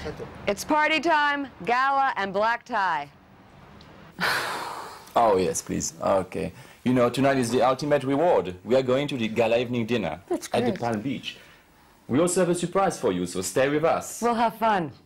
It's party time, gala, and black tie. Oh, yes, please. Okay. You know, tonight is the ultimate reward. We are going to the gala evening dinner at the Palm Beach. We also have a surprise for you, so stay with us. We'll have fun.